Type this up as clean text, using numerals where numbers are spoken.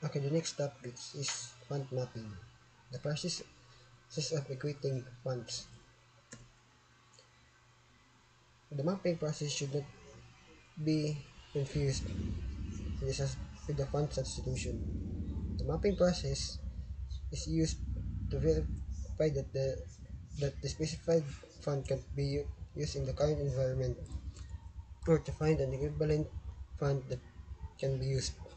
Okay, the next topic is fund mapping. The process of equating funds. The mapping process should not be confused with the fund substitution. The mapping process is used to verify that the specified fund can be used in the current environment or to find an equivalent fund that can be used.